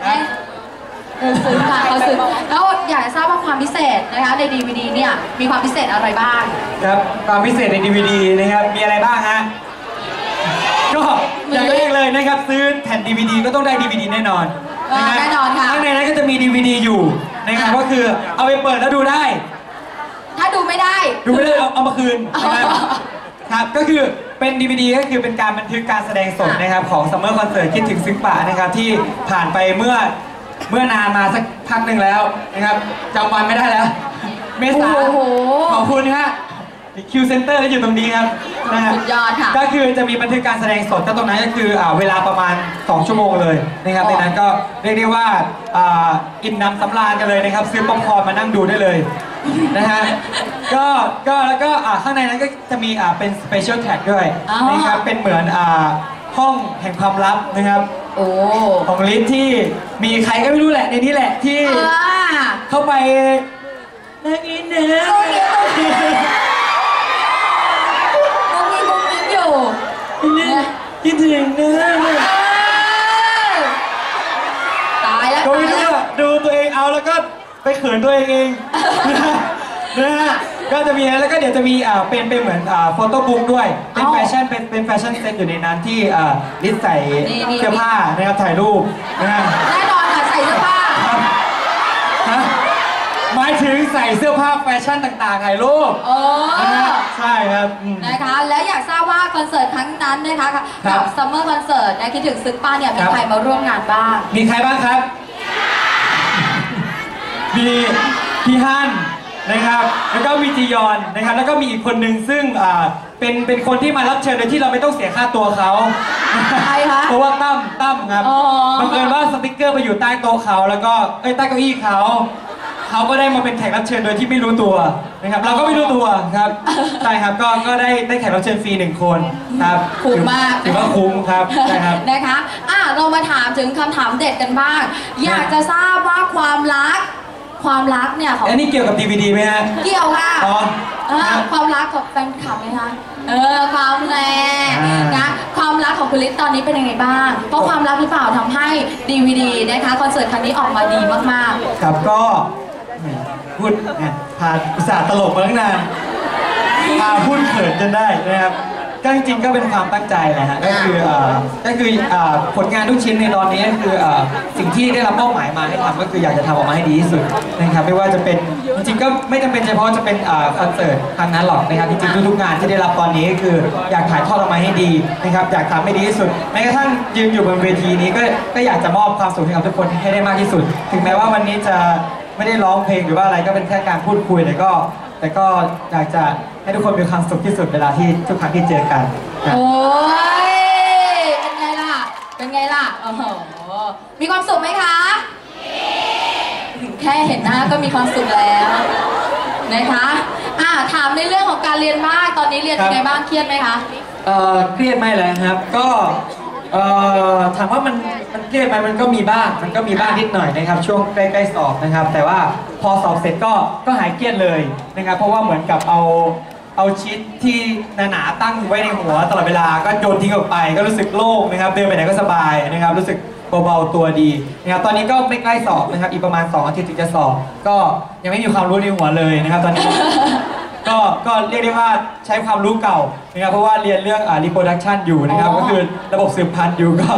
ซึ้งค่ะเขาซึ้งแล้วอยากจะทราบว่าความพิเศษนะคะใน DVD เนี่ยมีความพิเศษอะไรบ้างครับความพิเศษใน DVD นะครับมีอะไรบ้างฮะก็อย่างแรกเลยนะครับซื้อแผ่น DVD ก็ต้องได้ DVD แน่นอนแน่นอนค่ะข้างในนั้นก็จะมี DVD อยู่นะครับก็คือเอาไปเปิดแล้วดูได้ถ้าดูไม่ได้เอามาคืนครับก็คือเป็น DVD ก็คือเป็นการบันทึกการแสดงสดนะครับของ Summer Concert คิดถึงซึ้งป่านะครับที่ผ่านไปเมื่อนานมาสักพักหนึ่งแล้วนะครับจำวันไม่ได้แล้วเมษาขอบคุณฮะคิวเซ็นเตอร์ที่อยู่ตรงนี้ครับสุดยอดค่ะก็คือจะมีบันทึกการแสดงสดตรงนั้นก็คือเวลาประมาณ2 ชั่วโมงเลยนะครับในนั้นก็เรียกได้ว่าอิ่มน้ำสำราญกันเลยนะครับซื้อป๊อปคอร์นมานั่งดูได้เลยนะฮะแล้วก็ข้างในนั้นก็จะมีเป็นสเปเชียลแท็กด้วยนะครับเป็นเหมือนห้องแห่งความลับนะครับของลิศที่มีใครก็ไม่รู้แหละในนี้แหละที่เข้าไปนั่งอินเนอร์คิดถึงเนื้อตายแล้วก็ไม่รู้ว่าดูตัวเองเอาแล้วก็ไปเขินตัวเองนะฮะก็จะมีแล้วก็เดี๋ยวจะมีเป็นเหมือนโฟโต้บุ๊กด้วยเป็นแฟชั่นเป็นแฟชั่นเซ็ตอยู่ในนั้นที่ลิศใส่เสื้อผ้านะครับถ่ายรูปนะฮะแน่นอนค่ะใส่เสื้อผ้าหมายถึงใส่เสื้อผ้าแฟชั่นต่างๆถ่ายรูปใช่ครับนะคะและอยากทราบว่าคอนเสิร์ตครั้งนั้นนะคะกับ Summer Concert นะคิดถึงซึ้งป่าเนี่ยมีใครมาร่วมงานบ้างมีใครบ้างครับมีพี่ฮั่นนะครับแล้วก็มีจียอนนะครับแล้วก็มีอีกคนหนึ่งซึ่งเป็นคนที่มารับเชิญโดยที่เราไม่ต้องเสียค่าตัวเขาใครคะเพราะว่าตั้มครับบังเอิญว่าสติ๊กเกอร์ไปอยู่ใต้โต๊ะเขาแล้วก็ใต้เก้าอี้เขาก็ได้มาเป็นแขกรับเชิญโดยที่ไม่รู้ตัวนะครับเราก็ไม่รู้ตัวครับใช่ครับก็ได้แขกรับเชิญฟรี1 คนครับคุ้มมากถือว่าคุ้มครับใช่ครับนะคะเรามาถามถึงคำถามเด็ดกันบ้างอยากจะทราบว่าความรักเนี่ยของอันนี้เกี่ยวกับ DVD ไหมฮะเกี่ยวค่ะความรักกับแฟนคลับไหมคะความแรงนะความรักของคุณลิศตอนนี้เป็นยังไงบ้างเพราะความรักหรือเปล่าทำให้ DVD นะคะคอนเสิร์ตครั้งนี้ออกมาดีมากๆครับก็พูดพาอุตส่าห์ตลกมาตั้งนานพูดเขินจนได้นะครับก็จริงๆก็เป็นความตั้งใจแหละฮะก็คือผลงานทุกชิ้นในตอนนี้ก็คือสิ่งที่ได้รับมอบหมายมาให้ทำก็คืออยากจะทำออกมาให้ดีที่สุดนะครับไม่ว่าจะเป็นจริงๆก็ไม่จำเป็นเฉพาะจะเป็นคอนเสิร์ตครั้งนั้นหรอกนะครับจริงๆทุกๆงานที่ได้รับตอนนี้ก็คืออยากถ่ายทอดออกมาให้ดีนะครับอยากทำให้ดีที่สุดแม้กระทั่งยืนอยู่บนเวทีนี้ก็อยากจะมอบความสุขให้กับทุกคนให้ได้มากที่สุดถึงแม้ว่าวันนี้จะไม่ได้ร้องเพลงหรือว่าอะไรก็เป็นแค่การพูดคุยแต่ก็อยากจะให้ทุกคนมีความสุขที่สุดเวลาที่ทุกครั้งที่เจอกันโอ้ยเป็นไงล่ะโอ้โหมีความสุขไหมคะแค่เห็นหน้าก็มีความสุขแล้วนะคะถามในเรื่องของการเรียนบ้างตอนนี้เรียนยังไงบ้างเครียดไหมคะเครียดไม่เลยครับก็ถามว่ามันเครียดไหมมันก็มีบ้างนิดหน่อยนะครับช่วงใกล้ๆสอบนะครับแต่ว่าพอสอบเสร็จก็หายเครียดเลยนะครับเพราะว่าเหมือนกับเอาชีทที่หนาๆตั้งไว้ในหัวตลอดเวลาก็โยนทิ้งออกไปก็รู้สึกโล่งนะครับเดินไปไหนก็สบายนะครับรู้สึกเบาๆตัวดีนะครับตอนนี้ก็ไม่ใกล้สอบนะครับอีกประมาณ2 อาทิตย์ถึงจะสอบก็ยังไม่มีความรู้ในหัวเลยนะครับตอนนี้ก็เรียกได้ว่าใช้ความรู้เก่านะครับเพราะว่าเรียนเรื่องreproduction อยู่นะครับก็คือระบบสืบพันธุ์อยู่ก็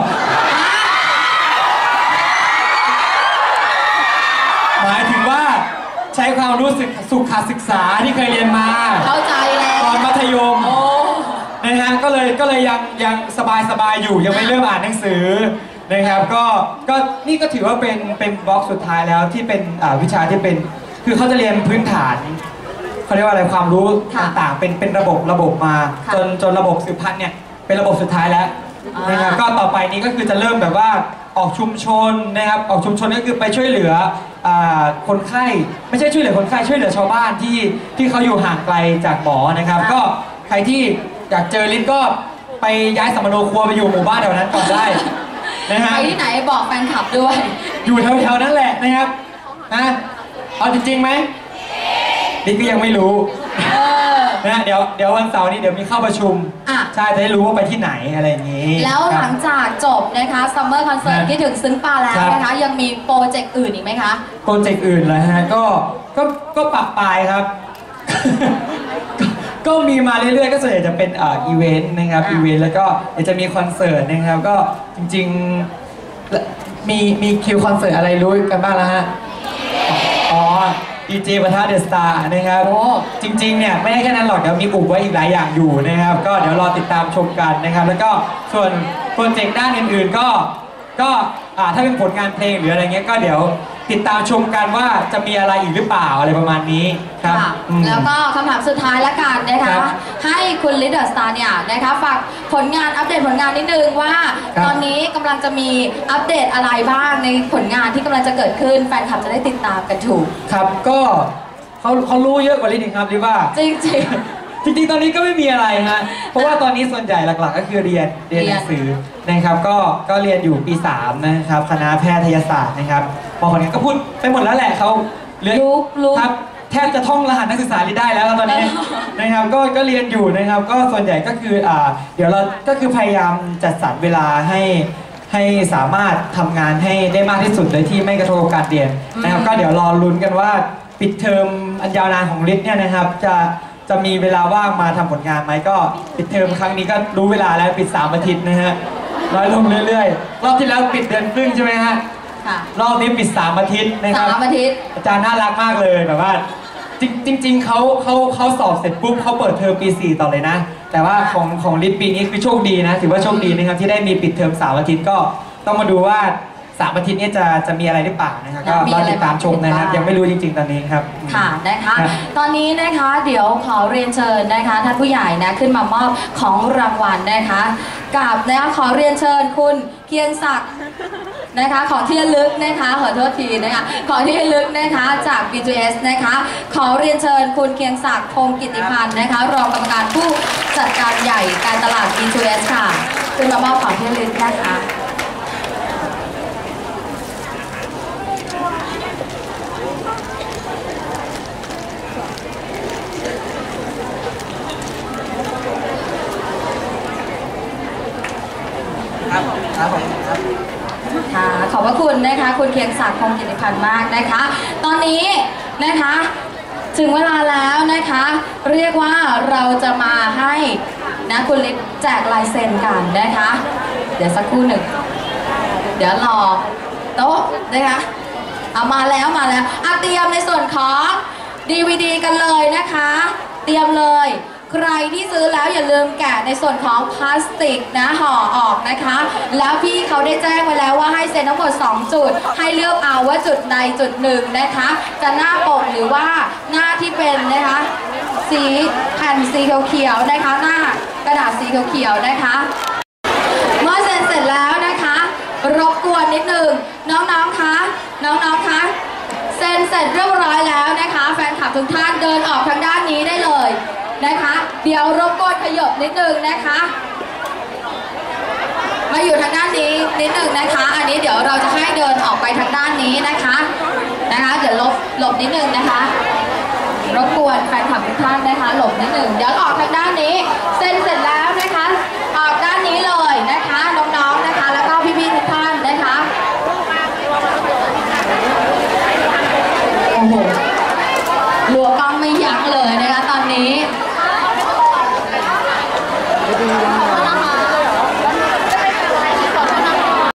หมายถึงว่าใช้ความรู้สึกสุขศึกษาที่เคยเรียนมาเข้าใจแล้วตอนมัธยมนะฮะก็เลยยังสบายอยู่ยังไม่เริ่มอ่านหนังสือนะครับก็นี่ก็ถือว่าเป็นบล็อกสุดท้ายแล้วที่เป็นวิชาที่เป็นคือเขาจะเรียนพื้นฐานเขาเรียกว่าอะไรความรู้ต่างๆเป็นระบบมาจนระบบสืบพันธุ์เนี่ยเป็นระบบสุดท้ายแล้วนะครับก็ต่อไปนี้ก็คือจะเริ่มแบบว่าออกชุมชนนะครับออกชุมชนก็คือไปช่วยเหลือคนไข้ไม่ใช่ช่วยเหลือคนไข้ช่วยเหลือชาวบ้านที่เขาอยู่ห่างไกลจากหมอนะครับก็ใครที่อยากเจอลิศก็ไปย้ายสัมมโนครัวไปอยู่หมู่บ้านแถวนั้นก่อนได้นะฮะไปที่ไหนบอกแฟนคลับด้วยอยู่แถวๆนั้นแหละนะครับเอาจริงๆไหมลิศก็ยังไม่รู้นะเดี๋ยววันเสาร์นี้เดี๋ยวมีเข้าประชุมอ่ะใช่จะได้รู้ว่าไปที่ไหนอะไรอย่างนี้แล้วหลังจากจบนะคะซัมเมอร์คอนเสิร์ตที่ถึงซึ้งปาแล้วนะคะยังมีโปรเจกต์อื่นอีกไหมคะโปรเจกต์อื่นเลยฮะก็ปรับปลายครับ ก็มีมาเรื่อยๆก็ส่วนใหญ่จะเป็นอีเวนต์นะครับอีเวนต์แล้วก็เดี๋ยวจะมีคอนเสิร์ตนะครับก็จริงๆมีคิวคอนเสิร์ตอะไรรู้กันบ้างแล้วฮะอ๋อดีเจประทะเดอะสตาร์นะครับจริงๆเนี่ยไม่ได้แค่นั้นหรอกเดี๋ยวมีอุบไว้อีกหลายอย่างอยู่นะครับก็เดี๋ยวรอติดตามชมกันนะครับแล้วก็ส่วนโปรเจกต์ด้านอื่นๆก็ถ้าเป็นผลงานเพลงหรืออะไรเงี้ยก็เดี๋ยวติดตามชมกันว่าจะมีอะไรอีกหรือเปล่าอะไรประมาณนี้ครับแล้วก็คำถามสุดท้ายละกันนะคะให้คุณลิดเดอร์สตาร์เนี่ยนะคะฝากผลงานอัปเดตผลงานนิดนึงว่าตอนนี้กำลังจะมีอัปเดตอะไรบ้างในผลงานที่กำลังจะเกิดขึ้นแฟนคลับจะได้ติดตามกันถูกครับก็เขารู้เยอะกว่าลิดอีกครับลิว่าจริงจริงๆตอนนี้ก็ไม่มีอะไรฮะเพราะว่าตอนนี้ส่วนใหญ่หลักๆก็คือเรียนหนังสือนะครับก็เรียนอยู่ปี3นะครับคณะแพทยศาสตร์นะครับพอคนนี้ก็พูดไปหมดแล้วแหละเขาเรียนครับแทบจะท่องรหัสนักศึกษาได้แล้วตอนนี้นะครับก็เรียนอยู่นะครับก็ส่วนใหญ่ก็คือเดี๋ยวเราก็คือพยายามจัดสรรเวลาให้สามารถทำงานให้ได้มากที่สุดโดยที่ไม่กระทบกับการเรียนนะครับก็เดี๋ยวรอลุ้นกันว่าปิดเทอมอันยาวนานของฤทธิ์เนี่ยนะครับจะมีเวลาว่างมาทำผลงานไหมก็ปิดเทอมครั้งนี้ก็รู้เวลาแล้วปิด3 อาทิตย์นะฮะน้อยลงเรื่อยๆรอบที่แล้วปิดเดือนครึ่งใช่ไหมฮะรอบนี้ปิด3 อาทิตย์นะครับ 3 อาทิตย์อาจารย์น่ารักมากเลยแบบว่าจริงๆเขาสอบเสร็จปุ๊บเขาเปิดเทอมปี4ต่อเลยนะแต่ว่าของฤทธิ์ปีนี้คือโชคดีนะถือว่าโชคดีนะครับที่ได้มีปิดเทอม3 อาทิตย์ก็ต้องมาดูว่า3 อาทิตย์นี้จะมีอะไรหรือเปล่านะครับก็รอติดตามชมนะครับยังไม่รู้จริงๆตอนนี้ครับค่ะนะคะตอนนี้นะคะเดี๋ยวขอเรียนเชิญนะคะท่านผู้ใหญ่นะขึ้นมามอบของรางวัลนะคะกับนะคะขอเรียนเชิญคุณเคียงศักดิ์นะคะของที่ระลึกนะคะขอโทษทีนะคะของที่ระลึกนะคะจาก BTS นะคะขอเรียนเชิญคุณเคียงศักดิ์พงศ์กิติพันธ์นะคะรองกรรมการผู้จัดการใหญ่การตลาด BTS ค่ะขึ้นมามอบของที่ระลึกนะคะค่ะขอบพระคุณนะคะคุณเคียงศักดิ์พงศ์กิติพันธ์มากนะคะตอนนี้นะคะถึงเวลาแล้วนะคะเรียกว่าเราจะมาให้นะคุณลิศแจกลายเซ็นกันนะคะเดี๋ยวสักครู่หนึ่งเดี๋ยวรอโต๊ะนะคะเอามาแล้วเตรียมในส่วนของ DVD กันเลยนะคะเตรียมเลยใครที่ซื้อแล้วอย่าลืมแกะในส่วนของพลาสติกนะห่อออกนะคะแล้วพี่เขาได้แจ้งไว้แล้วว่าให้เซ็นทั้งหมด2 จุดให้เลือกเอาว่าจุดใดจุดหนึ่งนะคะจะหน้าปกหรือว่าหน้าที่เป็นนะคะสีแผ่นสีเขียวๆนะคะหน้ากระดาษสีเขียวๆนะคะเมื่อเซ็นเสร็จแล้วนะคะรบกวนนิดนึงน้องๆคะเซ็นเสร็จเรียบร้อยแล้วนะคะแฟนคลับทุกท่านเดินออกทางด้านนี้ได้เลยนะคะเดี๋ยวรบกวนขยับนิดนึงนะคะมาอยู่ทางด้านนี้นิดนึงนะคะอันนี้เดี๋ยวเราจะให้เดินออกไปทางด้านนี้นะคะเดี๋ยวหลบนิดนึงนะคะรบกวนแฟนคลับทุกท่านนะคะหลบนิดนึงเดี๋ยวออกทางด้านนี้เซ็น